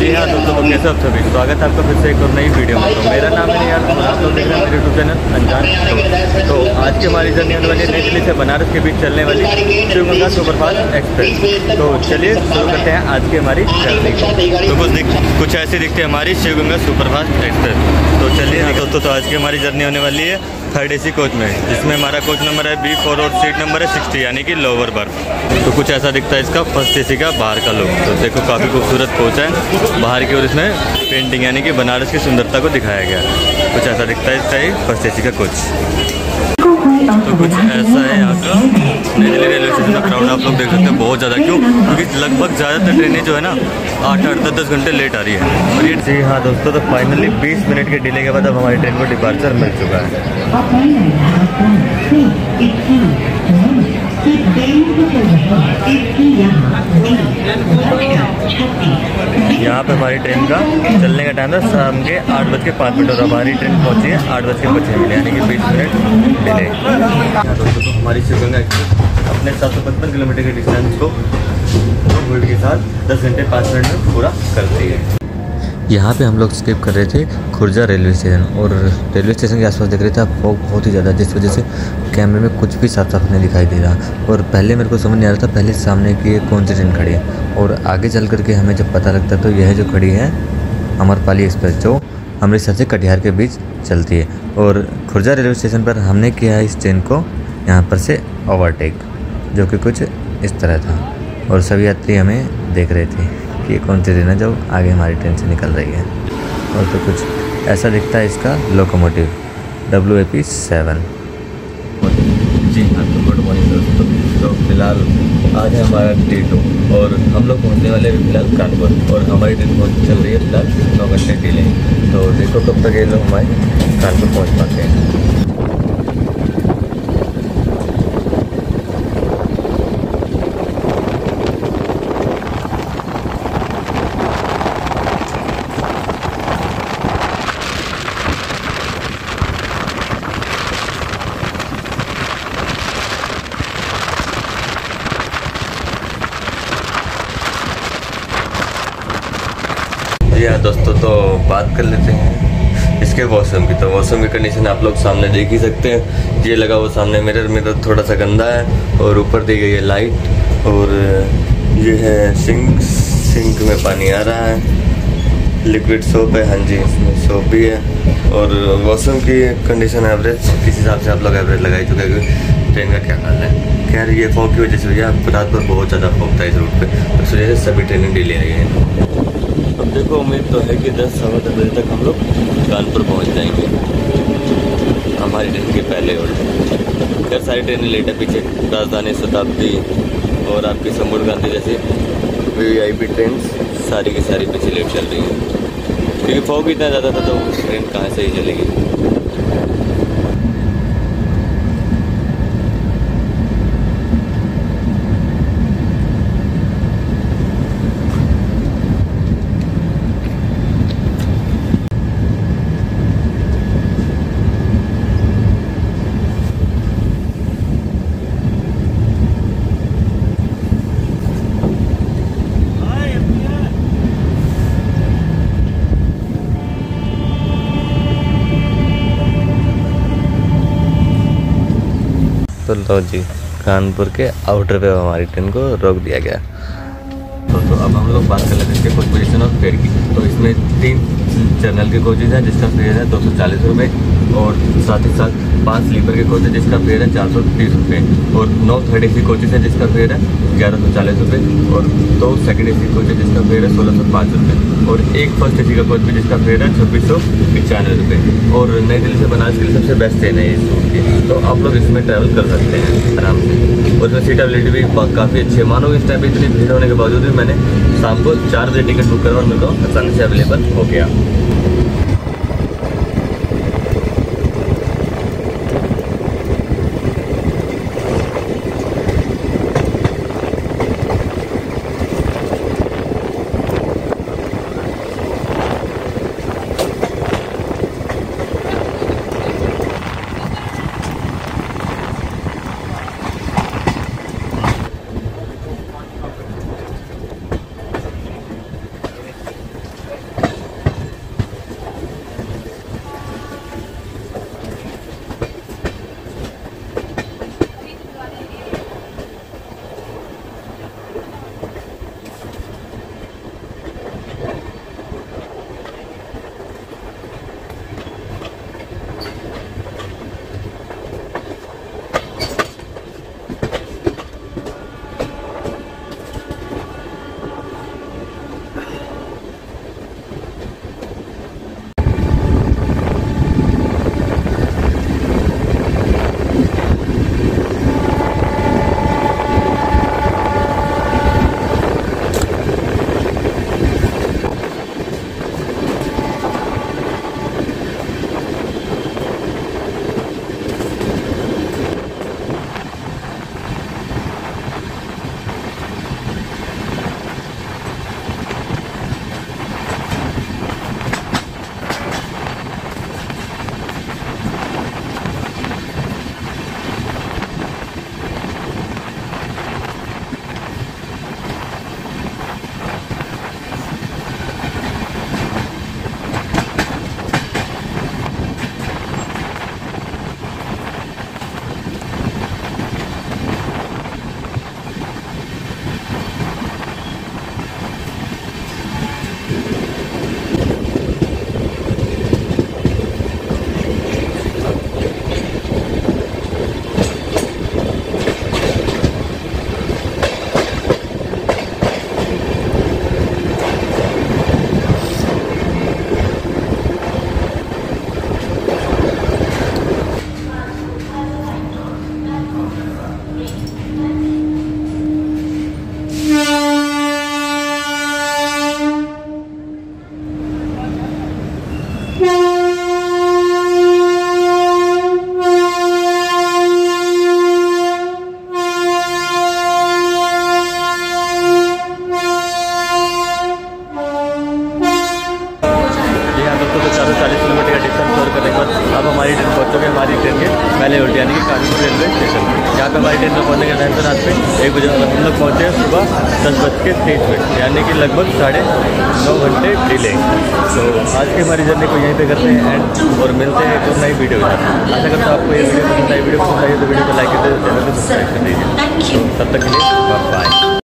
जी हाँ दोस्तों, तो कैसे आप सभी, स्वागत है आपका फिर से एक और नई वीडियो में। तो मेरा नाम है निहाल और आप लोग देख रहे हैं मेरे यूट्यूब चैनल अनजान। तो आज की हमारी जर्नी होने वाली है नई दिल्ली से बनारस के बीच चलने वाली शिव गंगा सुपरफास्ट एक्सप्रेस। तो चलिए शुरू करते हैं आज की हमारी जर्नी। तो कुछ ऐसी दिखती है हमारी शिव गंगा सुपरफास्ट एक्सप्रेस। तो चलिए दोस्तों, तो आज की हमारी जर्नी होने वाली है थर्ड AC कोच में, जिसमें हमारा कोच नंबर है B4 और सीट नंबर है 60, यानी कि लोअर बर्थ। तो कुछ ऐसा दिखता है इसका फर्स्ट AC का बाहर का लुक। तो देखो काफ़ी खूबसूरत कोच है बाहर की, और इसमें पेंटिंग यानी कि बनारस की सुंदरता को दिखाया गया है। कुछ ऐसा दिखता है इसका ही फर्स्ट AC का कोच। तो कुछ ऐसा है यहाँ का नई दिल्ली रेलवे स्टेशन का क्राउड आप लोग देख सकते हैं बहुत ज़्यादा। क्यों? क्योंकि लगभग ज़्यादातर ट्रेनें जो है ना 8-8, 10-10 घंटे लेट आ रही है। और ये जी हाँ दोस्तों, तो फाइनली 20 मिनट के डिले के बाद अब हमारी ट्रेन को डिपार्चर मिल चुका है। यहाँ पे हमारी ट्रेन का चलने का टाइम था शाम के 8:05 और हमारी ट्रेन पहुँची है 8:25 यानी कि 20 मिनट डिले। दोस्तों तो हमारी शिव गंगा एक्सप्रेस अपने 755 किलोमीटर के डिस्टेंस को 2 मिनट के साथ 10 घंटे 5 मिनट में पूरा करती है। यहाँ पे हम लोग स्किप कर रहे थे खुर्जा रेलवे स्टेशन, और रेलवे स्टेशन के आसपास देख रहे थे आप फॉग बहुत ही ज़्यादा, जिस वजह से कैमरे में कुछ भी साफ साफ नहीं दिखाई दे रहा। और पहले मेरे को समझ नहीं आ रहा था पहले सामने की कौन सी ट्रेन खड़ी है, और आगे चल करके हमें जब पता लगता तो यह जो खड़ी है अमरपाली एक्सप्रेस, जो अमृतसर से कटिहार के बीच चलती है। और खुर्जा रेलवे स्टेशन पर हमने किया है इस ट्रेन को यहाँ पर से ओवरटेक, जो कि कुछ इस तरह था, और सभी यात्री हमें देख रहे थे कि ये कौन सी ट्रेन है जो आगे हमारी ट्रेन से निकल रही है। और तो कुछ ऐसा दिखता है इसका लोकोमोटिव WAP7। जी हाँ, तो गुड मॉर्निंग दोस्तों। तो फिलहाल आज है हमारा डे 2 और हम लोग पहुँचने वाले हैं फिलहाल कानपुर, और हमारी ट्रेन चल रही है फिलहाल 9 घंटे डिले। तो देखो कब तक ये लोग हमारे कानपुर पहुँच पाते हैं। हाँ दोस्तों, तो बात कर लेते हैं इसके वॉशरूम की। तो वॉशरूम की कंडीशन आप लोग सामने देख ही सकते हैं। ये लगा वो सामने मिरर थोड़ा सा गंदा है, और ऊपर दी गई है लाइट, और ये है सिंक में पानी आ रहा है, लिक्विड सोप है, हाँ जी इसमें सोप भी है। और वॉशरूम की कंडीशन एवरेज, किस हिसाब से आप लोग एवरेज लगाई चुके हैं। ट्रेन का क्या हाल है, खैर ये फॉग की वजह से भैया रात भर बहुत ज़्यादा फॉग था इस रूट पे, तो इस वजह से सभी ट्रेनें डिले आई हैं। अब देखो उम्मीद तो है कि 10-10 बजे तक हम लोग कानपुर पहुंच जाएंगे हमारी ट्रेन के पहले। और खैर सारी ट्रेनें लेट है, पीछे राजधानी, शताब्दी और आपकी संपूर्ण गांधी जैसी VIP ट्रेन सारी की सारी पीछे लेट चल रही है, क्योंकि फॉग इतना ज़्यादा था तो ट्रेन कहाँ से ही चलेगी। तो लो जी, कानपुर के आउटर पे हमारी ट्रेन को रोक दिया गया। तो अब हम लोग बात कर लेते हैं इसके कुछ पोजीशन और फेयर की। तो इसमें 3 जनरल के कोचेज हैं जिसका फेयर है 240 रुपये, और साथ ही साथ 5 स्लीपर के कोच है जिसका फेयर है 430 रुपये, और 9 थर्ड AC कोचेज है जिसका फेयर है 1140 रुपये, और 2 सेकंड AC कोच है जिसका फेयर है 1605 रुपये, और 1 फर्स्ट AC का कोच भी जिसका फेयर है 2695 रुपये। और नई दिल्ली से बनारस के लिए सबसे बेस्ट ट्रेन है इस रूट की, तो आप लोग इसमें ट्रैवल कर सकते हैं आराम से। और इसमें सीटेबिलिटी भी काफ़ी अच्छी है। मानो इस टाइम पर इतनी भीड़ होने के बावजूद भी मैंने शाम को 4 बजे टिकट बुक करवा, मेरे को आसानी से अवेलेबल हो गया। पहुँच चुके हैं हमारी ट्रेन के पहले उल्टी, यानी कि कानपुर रेलवे स्टेशन। यहाँ पे हमारी ट्रेन में पहुँचने के टाइम से रात में 1 बजे हम लोग पहुँचे हैं सुबह 10:23, यानी कि लगभग 9.5 घंटे डिले। तो आज की हमारी जर्नी को यहीं पे करते हैं एंड और मिलते हैं एक नई वीडियो के साथ। आशा करता हूँ आपको ये वीडियो पसंद आई। वीडियो पसंद आई तो वीडियो को लाइक कर दीजिए, चैनल को सब्सक्राइब कर दीजिए। तो तब तक के लिए बाय।